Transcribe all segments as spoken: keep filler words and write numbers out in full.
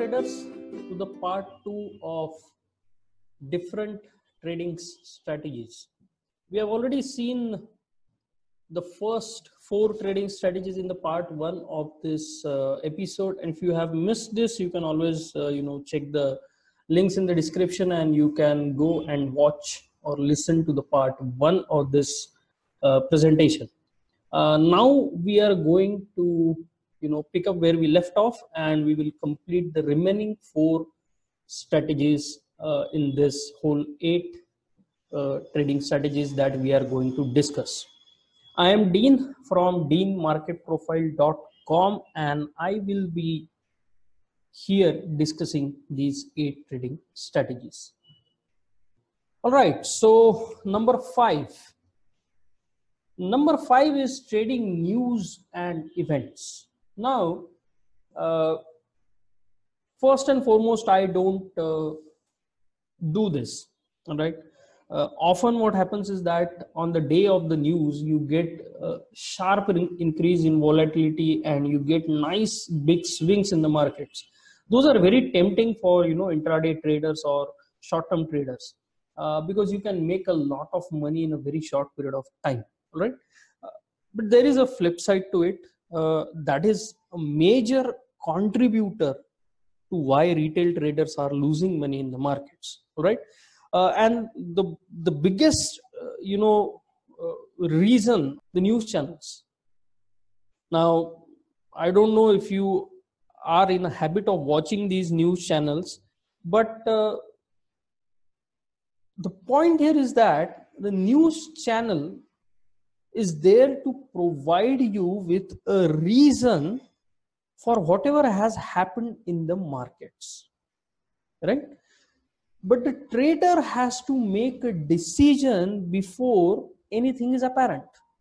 traders, to the part two of different trading strategies. We have already seen the first four trading strategies in the part one of this uh, episode, and if you have missed this, you can always uh, you know check the links in the description and you can go and watch or listen to the part one of this uh, presentation. Uh, now we are going to you know pick up where we left off, and we will complete the remaining four strategies uh, in this whole eight uh, trading strategies that we are going to discuss. I am Dean from dean market profile dot com, and I will be here discussing these eight trading strategies. All right, so number five. Number five is trading news and events. Now, uh, first and foremost, I don't uh, do this. All right. Uh, often what happens is that on the day of the news, you get a sharp increase in volatility and you get nice big swings in the markets. Those are very tempting for, you know, intraday traders or short-term traders uh, because you can make a lot of money in a very short period of time. All right. Uh, but there is a flip side to it. Uh, that is a major contributor to why retail traders are losing money in the markets. All right. Uh, and the the biggest uh, you know uh, reason, the news channels. Now, I don't know if you are in a habit of watching these news channels, but uh, the point here is that the news channel is there to provide you with a reason for whatever has happened in the markets, right? But the trader has to make a decision before anything is apparent.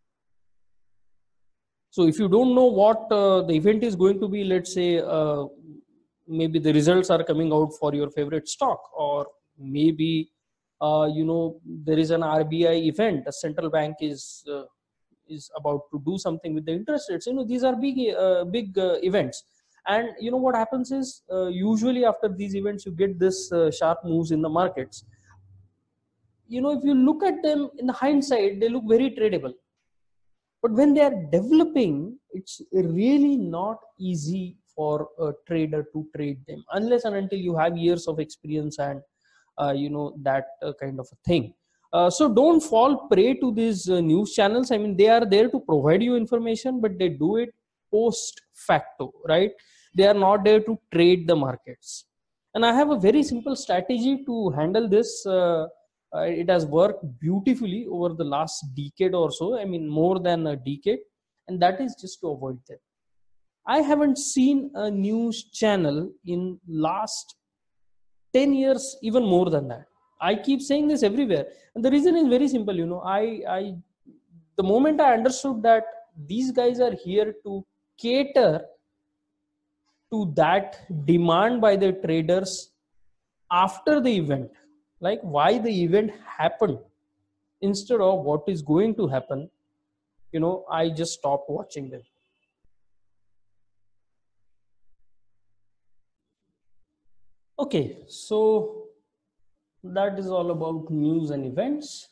So if you don't know what uh, the event is going to be, let's say uh, maybe the results are coming out for your favorite stock, or maybe uh, you know there is an R B I event, a central bank is uh, is about to do something with the interest rates. You know, these are big uh, big uh, events. And you know what happens is uh, usually after these events you get this uh, sharp moves in the markets. You know, if you look at them in the hindsight, they look very tradable. But when they are developing, it's really not easy for a trader to trade them unless and until you have years of experience and uh, you know that uh, kind of a thing. Uh, so don't fall prey to these uh, news channels. I mean, they are there to provide you information, but they do it post facto, right? They are not there to trade the markets. And I have a very simple strategy to handle this. Uh, uh, it has worked beautifully over the last decade or so. I mean, more than a decade. And that is just to avoid them. I haven't seen a news channel in last ten years, even more than that. I keep saying this everywhere. And the reason is very simple. You know, I, I, the moment I understood that these guys are here to cater to that demand by the traders after the event, like why the event happened instead of what is going to happen, you know, I just stopped watching them. Okay, so that is all about news and events.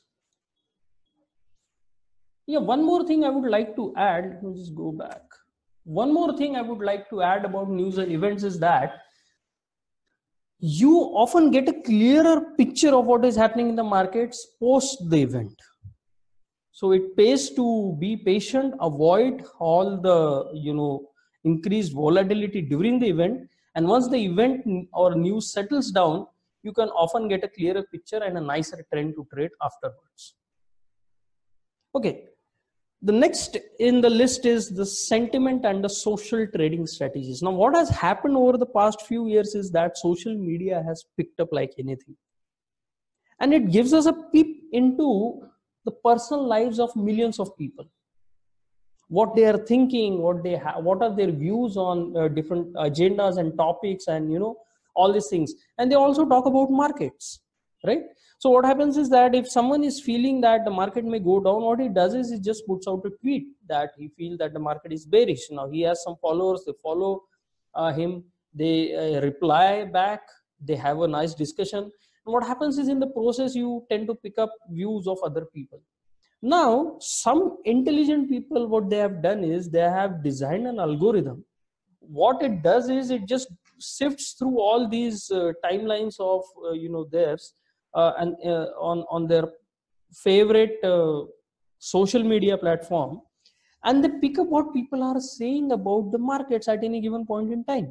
Yeah, one more thing I would like to add, let me just go back. One more thing I would like to add about news and events is that you often get a clearer picture of what is happening in the markets post the event. So it pays to be patient, avoid all the, you know, increased volatility during the event. And once the event or news settles down, you can often get a clearer picture and a nicer trend to trade afterwards. Okay. The next in the list is the sentiment and the social trading strategies. Now, what has happened over the past few years is that social media has picked up like anything. And it gives us a peep into the personal lives of millions of people. What they are thinking, what they have, what are their views on uh, different agendas and topics, and you know, all these things. And they also talk about markets, right? So what happens is that if someone is feeling that the market may go down, what he does is he just puts out a tweet that he feels that the market is bearish. Now he has some followers, they follow uh, him. they uh, reply back, they have a nice discussion, and what happens is in the process you tend to pick up views of other people. Now some intelligent people, what they have done is they have designed an algorithm. What it does is it just sifts through all these uh, timelines of uh, you know theirs, uh, and uh, on on their favorite uh, social media platform, and they pick up what people are saying about the markets at any given point in time.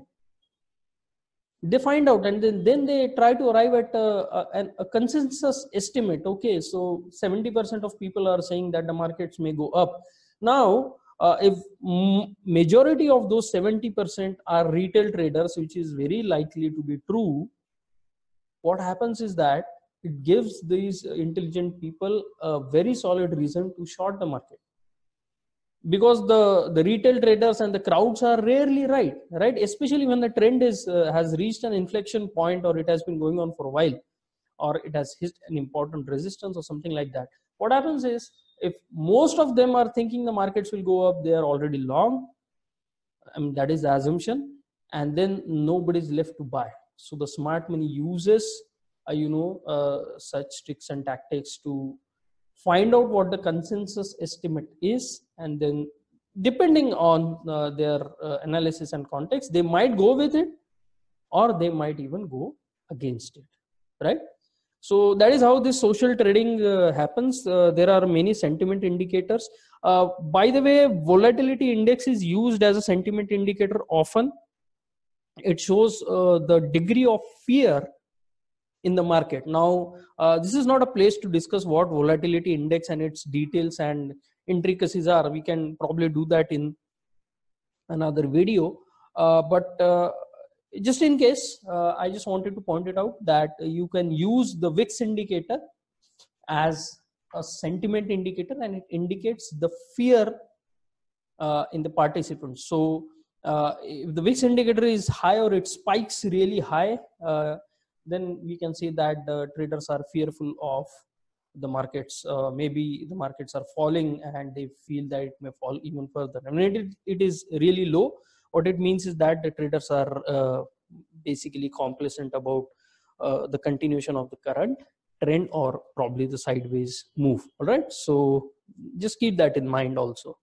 They find out, and then, then they try to arrive at a, a, a consensus estimate. Okay, so seventy percent of people are saying that the markets may go up. Now uh, if majority of those seventy percent are retail traders, which is very likely to be true, what happens is that it gives these intelligent people a very solid reason to short the market, because the the retail traders and the crowds are rarely right right especially when the trend is uh, has reached an inflection point, or it has been going on for a while, or it has hit an important resistance or something like that. What happens is, if most of them are thinking the markets will go up, they are already long. I mean, that is the assumption, and then nobody is left to buy. So the smart money uses uh, you know uh, such tricks and tactics to find out what the consensus estimate is, and then depending on uh, their uh, analysis and context, they might go with it, or they might even go against it, right? So that is how this social trading uh, happens. Uh, there are many sentiment indicators. Uh, by the way, volatility index is used as a sentiment indicator often. It shows uh, the degree of fear in the market. Now uh, this is not a place to discuss what volatility index and its details and intricacies are. We can probably do that in another video, uh, but uh, just in case, uh, I just wanted to point it out that you can use the V I X indicator as a sentiment indicator, and it indicates the fear uh, in the participants. So uh, if the V I X indicator is high, or it spikes really high, uh, then we can see that the traders are fearful of the markets. Uh, maybe the markets are falling and they feel that it may fall even further. I mean, it, it is really low. What it means is that the traders are uh, basically complacent about uh, the continuation of the current trend, or probably the sideways move. All right, so just keep that in mind also.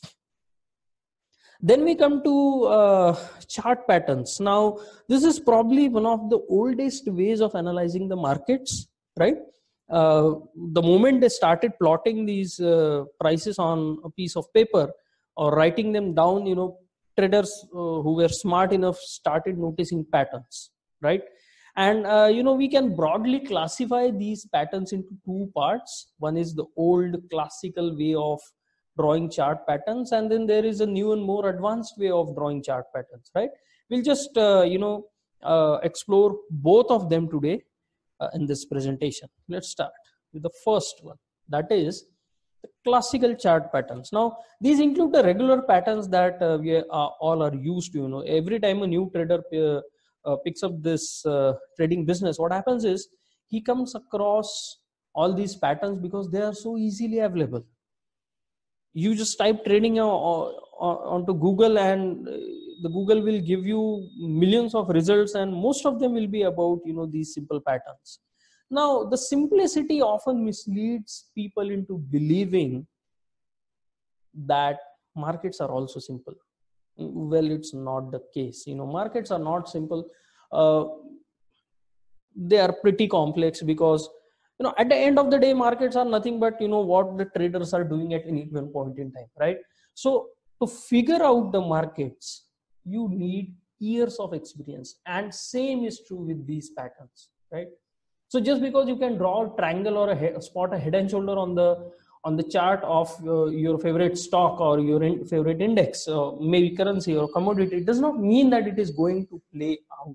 Then we come to uh, chart patterns. Now, this is probably one of the oldest ways of analyzing the markets, right? Uh, the moment they started plotting these uh, prices on a piece of paper or writing them down, you know, traders uh, who were smart enough started noticing patterns, right? And, uh, you know, we can broadly classify these patterns into two parts. One is the old classical way of drawing chart patterns, and then there is a new and more advanced way of drawing chart patterns, right? We'll just uh, you know uh, explore both of them today uh, in this presentation. Let's start with the first one, that is the classical chart patterns. Now these include the regular patterns that uh, we are, all are used to. You know, every time a new trader uh, uh, picks up this uh, trading business, what happens is he comes across all these patterns because they are so easily available. You just type trading onto Google, and the Google will give you millions of results, and most of them will be about, you know, these simple patterns. Now the simplicity often misleads people into believing that markets are also simple. Well, it's not the case. You know, markets are not simple. Uh, they are pretty complex, because you know, at the end of the day, markets are nothing but, you know, what the traders are doing at any given point in time, right? So to figure out the markets, you need years of experience, and same is true with these patterns, right? So just because you can draw a triangle or a head, spot a head and shoulder on the on the chart of uh, your favorite stock or your in, favorite index, uh, maybe currency or commodity, it does not mean that it is going to play out.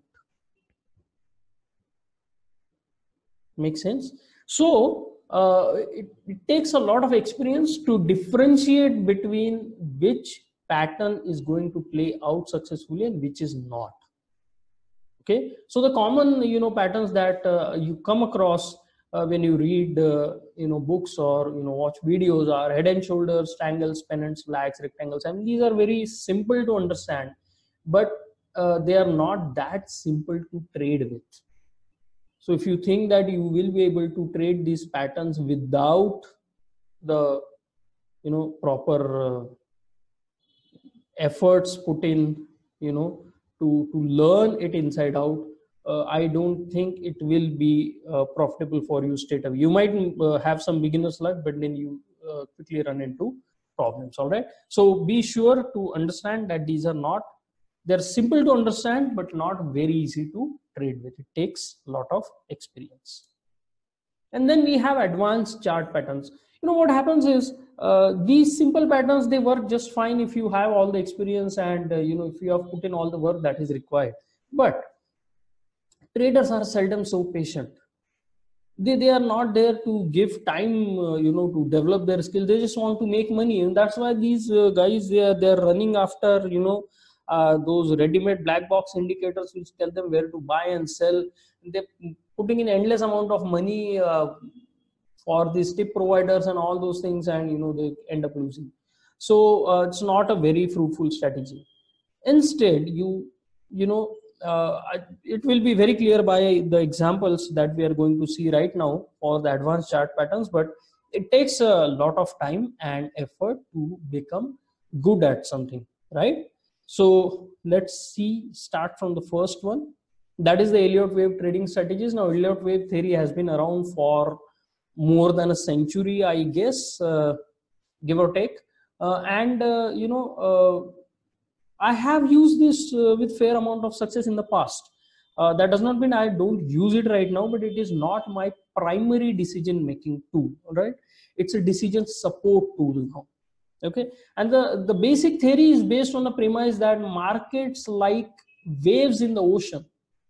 Make sense? So uh, it, it takes a lot of experience to differentiate between which pattern is going to play out successfully and which is not. Okay, so the common, you know, patterns that uh, you come across uh, when you read uh, you know books or, you know, watch videos are head and shoulders, triangles, pennants, flags, rectangles. I mean, these are very simple to understand, but uh, they are not that simple to trade with. So if you think that you will be able to trade these patterns without the, you know, proper uh, efforts put in, you know, to to learn it inside out, uh, I don't think it will be uh, profitable for you straight away. You might uh, have some beginner's luck, but then you uh, quickly run into problems. All right, so be sure to understand that these are not, they're simple to understand but not very easy to trade with. It takes a lot of experience. And then we have advanced chart patterns. You know what happens is, uh, these simple patterns, they work just fine if you have all the experience and uh, you know, if you have put in all the work that is required. But traders are seldom so patient. They, they are not there to give time, uh, you know, to develop their skill. They just want to make money, and that's why these uh, guys, they are they're running after, you know, uh, those ready-made black box indicators which tell them where to buy and sell. They're putting in endless amount of money uh, for these tip providers and all those things, and you know, they end up losing. So uh, it's not a very fruitful strategy. Instead, you you know, uh, it will be very clear by the examples that we are going to see right now for the advanced chart patterns, but it takes a lot of time and effort to become good at something, right? So let's see, start from the first one. That is the Elliott wave trading strategies. Now, Elliott wave theory has been around for more than a century, I guess, uh, give or take. Uh, and, uh, you know, uh, I have used this uh, with fair amount of success in the past. Uh, that does not mean I don't use it right now, but it is not my primary decision making tool. All right, it's a decision support tool now. Okay, and the the basic theory is based on the premise that markets, like waves in the ocean,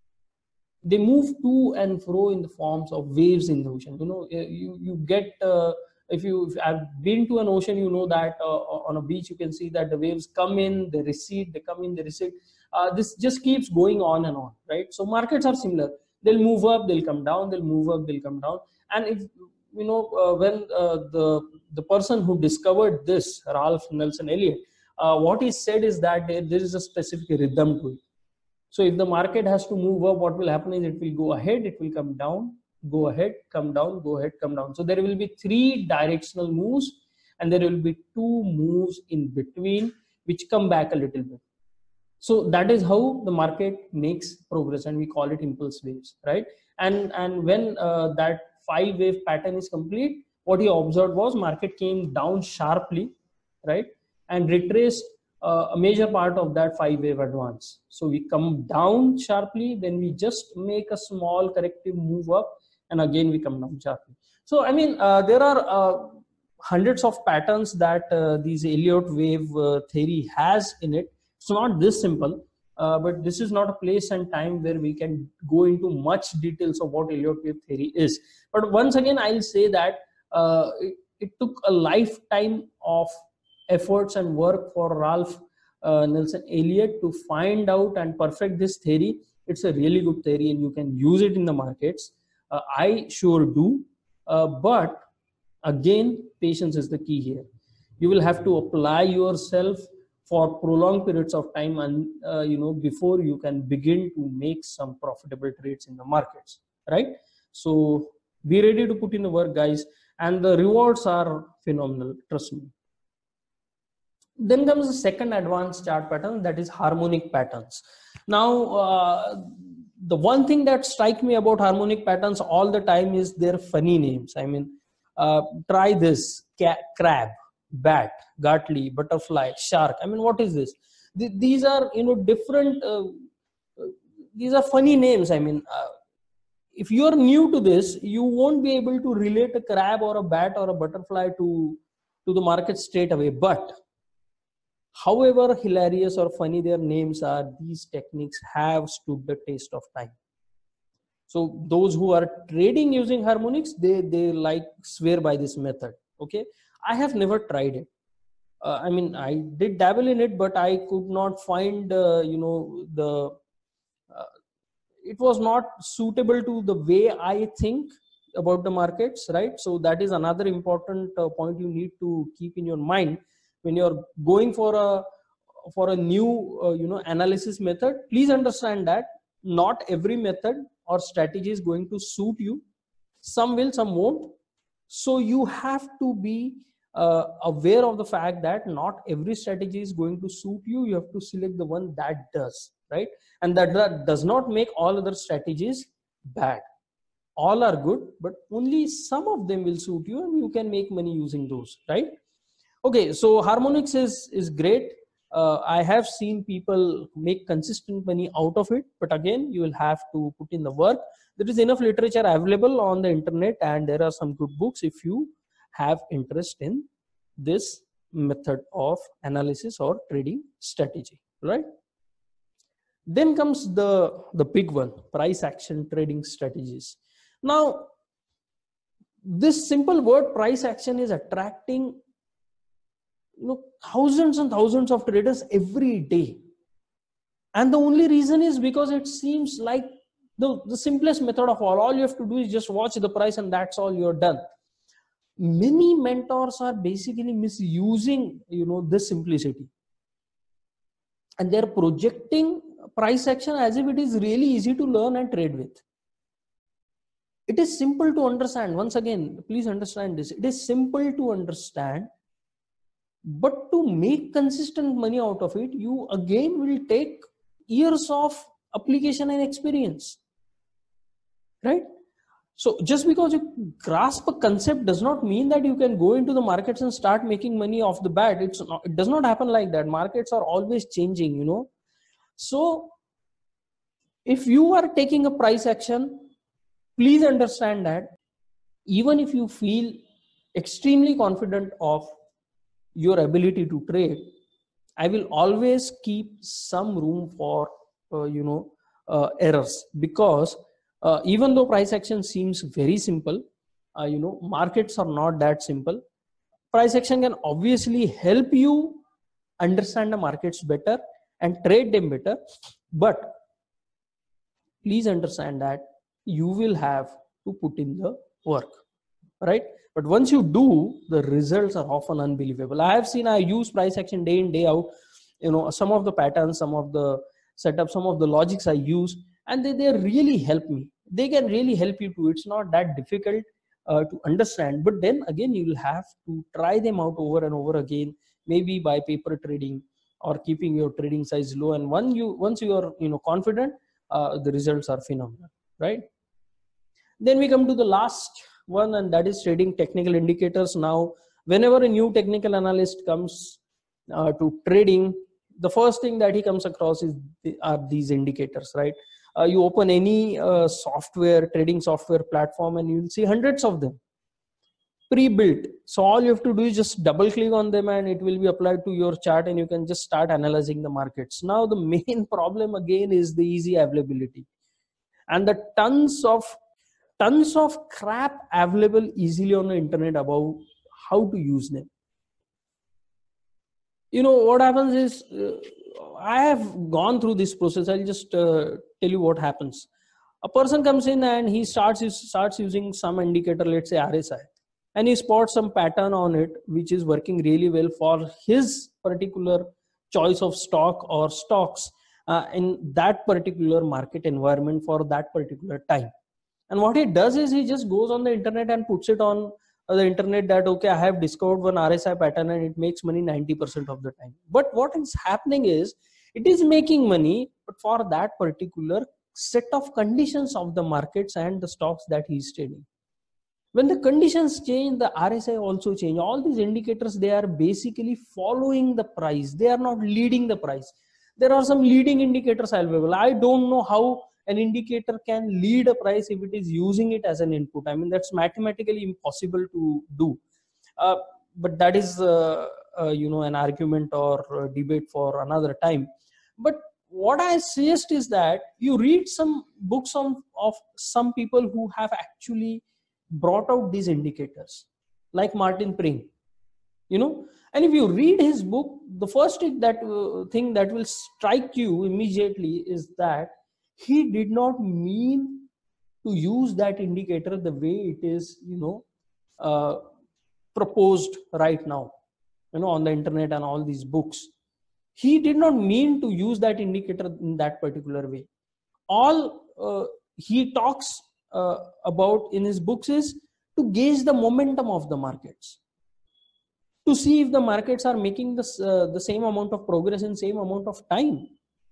they move to and fro in the forms of waves in the ocean. You know, you you get uh, if you have been to an ocean, you know that uh, on a beach you can see that the waves come in, they recede, they come in, they recede. Uh, this just keeps going on and on, right? So markets are similar. They'll move up, they'll come down, they'll move up, they'll come down. And if you know, uh, when uh, the the person who discovered this, Ralph Nelson Elliott, uh, what he said is that there, there is a specific rhythm to it. So if the market has to move up, what will happen is it will go ahead, it will come down, go ahead, come down, go ahead, come down. So there will be three directional moves, and there will be two moves in between which come back a little bit. So that is how the market makes progress, and we call it impulse waves, right? And and when uh, that five wave pattern is complete, what he observed was market came down sharply, right, and retraced uh, a major part of that five wave advance. So we come down sharply, then we just make a small corrective move up, and again we come down sharply. So I mean, uh, there are uh, hundreds of patterns that uh, these Elliott wave uh, theory has in it. It's not this simple, uh, but this is not a place and time where we can go into much details of what Elliott wave theory is. But once again, I'll say that uh, it, it took a lifetime of efforts and work for Ralph uh, Nelson Elliott to find out and perfect this theory. It's a really good theory, and you can use it in the markets. Uh, I sure do. Uh, but again, patience is the key here. You will have to apply yourself for prolonged periods of time, and uh, you know, before you can begin to make some profitable trades in the markets, right? So be ready to put in the work, guys, and the rewards are phenomenal, trust me. Then comes the second advanced chart pattern, that is harmonic patterns. Now, uh, the one thing that strikes me about harmonic patterns all the time is their funny names. I mean, uh, try this: crab, bat, gatli, butterfly, shark. I mean, what is this? Th these are, you know, different, uh, these are funny names. I mean, uh, if you are new to this, you won't be able to relate a crab or a bat or a butterfly to, to the market straight away. But however hilarious or funny their names are, these techniques have stood the test of time. So those who are trading using harmonics, they, they like swear by this method. Okay. I have never tried it. Uh, I mean, I did dabble in it, but I could not find, uh, you know, the, uh, it was not suitable to the way I think about the markets, right? So that is another important uh, point you need to keep in your mind when you're going for a for a new uh, you know analysis method, please understand that not every method or strategy is going to suit you. Some will, some won't. So you have to be uh, aware of the fact that not every strategy is going to suit you. You have to select the one that does, right? And that, that does not make all other strategies bad. All are good, but only some of them will suit you and you can make money using those, right? Okay, so harmonics is is great. uh, I have seen people make consistent money out of it, but again you will have to put in the work. There is enough literature available on the internet and there are some good books if you have interest in this method of analysis or trading strategy, right? Then comes the the big one, price action trading strategies. Now this simple word price action is attracting you know thousands and thousands of traders every day, and the only reason is because it seems like the, the simplest method of all. All you have to do is just watch the price and that's all, you're done. Many mentors are basically misusing you know this simplicity, and they're projecting price action as if it is really easy to learn and trade with. It is simple to understand. Once again, please understand this. It is simple to understand, but to make consistent money out of it, you again will take years of application and experience, right? So just because you grasp a concept does not mean that you can go into the markets and start making money off the bat. It's not, it does not happen like that. Markets are always changing, you know. So if you are taking a price action, please understand that even if you feel extremely confident of your ability to trade, I will always keep some room for uh, you know uh, errors, because uh, even though price action seems very simple, uh, you know markets are not that simple. Price action can obviously help you understand the markets better and trade them better, but please understand that you will have to put in the work, right? But once you do, the results are often unbelievable. I have seen, I use price action day in, day out. You know, some of the patterns, some of the setups, some of the logics I use, and they, they really help me. They can really help you too. It's not that difficult uh, to understand. But then again, you will have to try them out over and over again, maybe by paper trading or keeping your trading size low. And when you, once you are you know confident, uh, the results are phenomenal, right? Then we come to the last one, and that is trading technical indicators. Now, whenever a new technical analyst comes uh, to trading, the first thing that he comes across is the, are these indicators, right? Uh, you open any uh, software, trading software platform, and you'll see hundreds of them pre-built. So all you have to do is just double click on them and it will be applied to your chart and you can just start analyzing the markets. Now, the main problem again is the easy availability and the tons of tons of crap available easily on the internet about how to use them. You know what happens is, uh, I have gone through this process. I'll just uh, tell you what happens. A person comes in and he starts starts using some indicator, let's say R S I, and he spots some pattern on it which is working really well for his particular choice of stock or stocks uh, in that particular market environment for that particular time. And what he does is he just goes on the internet and puts it on the internet that, okay, I have discovered one R S I pattern and it makes money ninety percent of the time. But what is happening is, it is making money, but for that particular set of conditions of the markets and the stocks that he is trading. When the conditions change, the R S I also change. All these indicators, they are basically following the price. They are not leading the price. There are some leading indicators available. I don't know how an indicator can lead a price if it is using it as an input. I mean, that's mathematically impossible to do. Uh, but that is, uh, uh, you know, an argument or a debate for another time. But what I suggest is that you read some books on, of some people who have actually brought out these indicators, like Martin Pring, you know. And if you read his book, the first thing that, uh, thing that will strike you immediately is that he did not mean to use that indicator the way it is, you know, uh, proposed right now, you know, on the internet and all these books. he did not mean to use that indicator in that particular way. All uh, he talks uh, about in his books is to gauge the momentum of the markets, to see if the markets are making this, uh, the same amount of progress in same amount of time.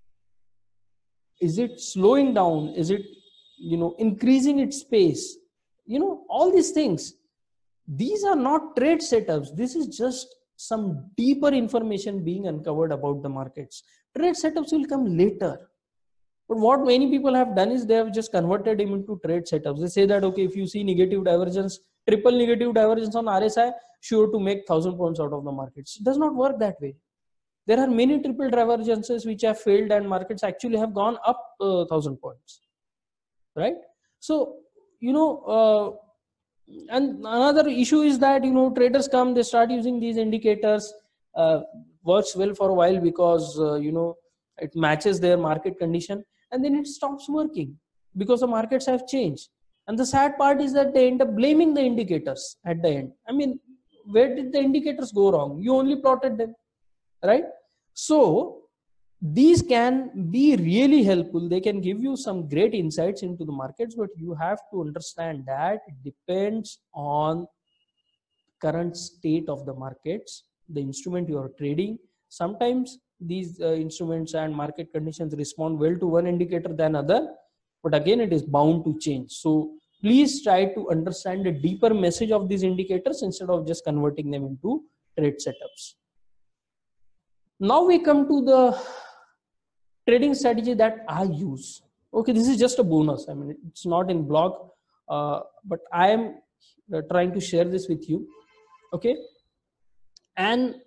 Is it slowing down? Is it, you know, increasing its pace? You know, all these things. These are not trade setups. This is just some deeper information being uncovered about the markets. Trade setups will come later. But what many people have done is they have just converted them into trade setups. They say that, okay, if you see negative divergence, triple negative divergence on R S I, sure to make one thousand points out of the markets. It does not work that way. There are many triple divergences which have failed and markets actually have gone up uh, one thousand points, right? So, you know, uh, and another issue is that, you know, traders come, they start using these indicators, uh, works well for a while because, uh, you know, it matches their market condition, and then it stops working because the markets have changed. And the sad part is that they end up blaming the indicators at the end. I mean, where did the indicators go wrong? You only plotted them, right? So these can be really helpful. They can give you some great insights into the markets, but you have to understand that it depends on current state of the markets, the instrument you are trading. Sometimes these uh, instruments and market conditions respond well to one indicator than other, but again, it is bound to change. So please try to understand the deeper message of these indicators instead of just converting them into trade setups. Now we come to the trading strategy that I use. Okay, this is just a bonus. I mean, it's not in blog, uh, but I am uh, trying to share this with you. Okay, and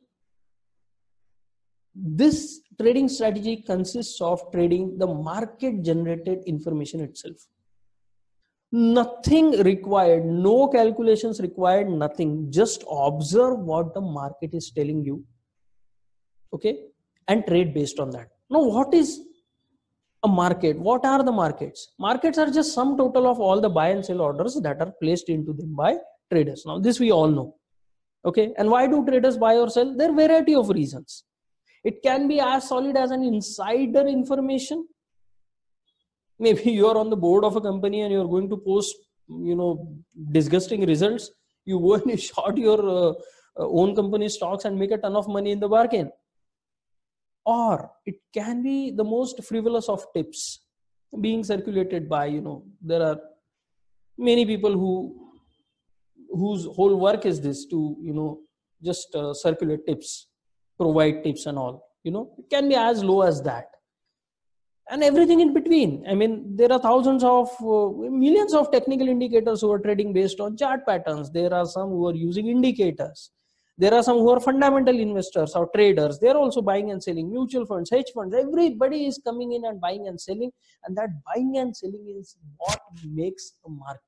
this trading strategy consists of trading the market generated information itself. Nothing required, no calculations required, nothing. Just observe what the market is telling you. Okay, and trade based on that. Now, what is a market? What are the markets? Markets are just sum total of all the buy and sell orders that are placed into them by traders. Now, this we all know. Okay, and why do traders buy or sell? There are variety of reasons. It can be as solid as an insider information. Maybe you are on the board of a company and you are going to post, you know, disgusting results. You go and you short your uh, own company stocks and make a ton of money in the bargain. Or it can be the most frivolous of tips being circulated by, you know, there are many people who whose whole work is this to, you know, just uh, circulate tips, provide tips and all. You know, it can be as low as that. And everything in between. I mean, there are thousands of, uh, millions of technical indicators who are trading based on chart patterns. There are some who are using indicators. There are some who are fundamental investors or traders. They're also buying and selling mutual funds, hedge funds. Everybody is coming in and buying and selling. And that buying and selling is what makes a market.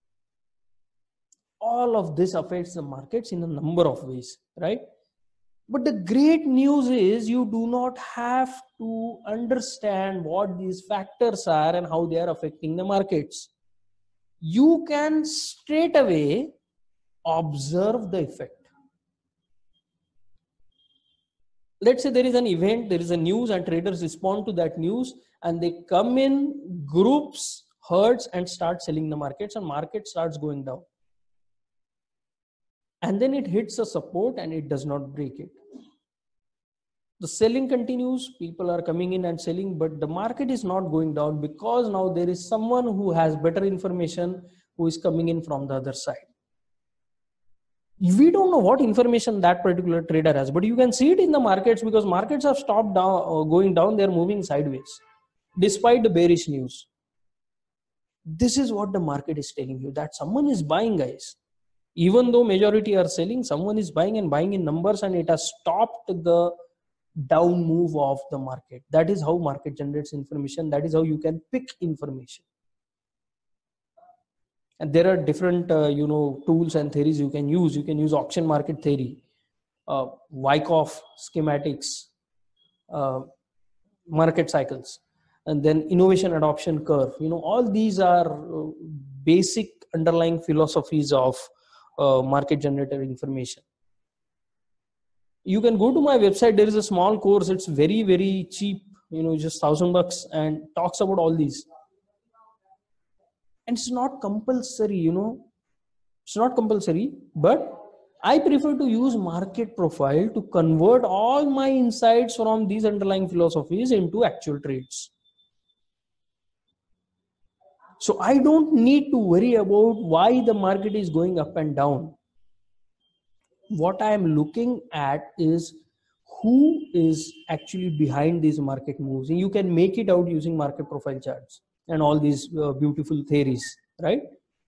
All of this affects the markets in a number of ways, right? But the great news is you do not have to understand what these factors are and how they are affecting the markets. You can straight away observe the effect. Let's say there is an event, there is a news, and traders respond to that news and they come in groups, herds, and start selling the markets, and market starts going down. And then it hits a support and it does not break it. The selling continues, people are coming in and selling, but the market is not going down because now there is someone who has better information who is coming in from the other side. We don't know what information that particular trader has, but you can see it in the markets because markets have stopped down, uh, going down, they're moving sideways despite the bearish news. This is what the market is telling you, that someone is buying, guys. Even though majority are selling, someone is buying and buying in numbers, and it has stopped the down move of the market. That is how market generates information. That is how you can pick information. And there are different, uh, you know, tools and theories you can use. You can use auction market theory, uh, Wyckoff schematics, uh, market cycles, and then innovation adoption curve. You know, all these are uh, basic underlying philosophies of uh, market generated information. You can go to my website. There is a small course. It's very, very cheap, you know, just thousand bucks, and talks about all these. And it's not compulsory, you know, it's not compulsory, but I prefer to use market profile to convert all my insights from these underlying philosophies into actual trades. So I don't need to worry about why the market is going up and down. What I am looking at is who is actually behind these market moves. And you can make it out using market profile charts and all these uh, beautiful theories, right?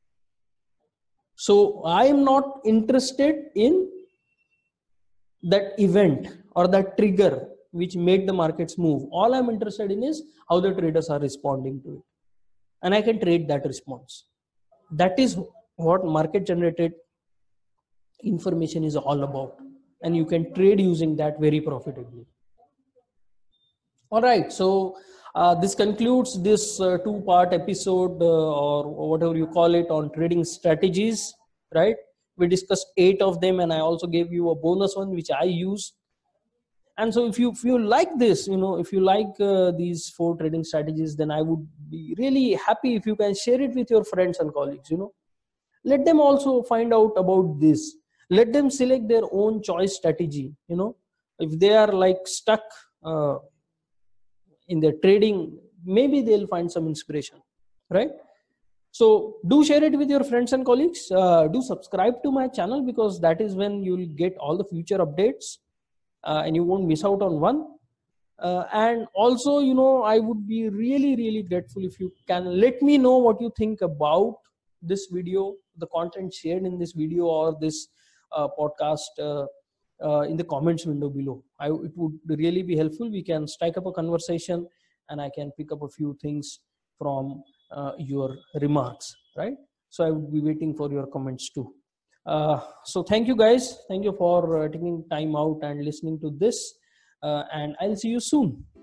So I am not interested in that event or that trigger which made the markets move. All I'm interested in is how the traders are responding to it. And I can trade that response. That is what market generated information is all about. And you can trade using that very profitably. All right. So uh, this concludes this uh, two part episode uh, or whatever you call it on trading strategies, right? We discussed eight of them, and I also gave you a bonus one which I use. And so if you if you like this, you know, if you like uh, these four trading strategies, then I would be really happy if you can share it with your friends and colleagues. You know, let them also find out about this. Let them select their own choice strategy. You know, if they are like stuck uh, in their trading, maybe they'll find some inspiration, right? So do share it with your friends and colleagues. Uh, do subscribe to my channel, because that is when you'll get all the future updates. Uh, and you won't miss out on one. Uh, and also, you know, I would be really, really grateful if you can let me know what you think about this video, the content shared in this video or this uh, podcast uh, uh, in the comments window below. I, it would really be helpful. We can strike up a conversation, and I can pick up a few things from uh, your remarks, right? So I would be waiting for your comments too. Uh, so thank you guys. Thank you for uh, taking time out and listening to this. Uh, and I'll see you soon.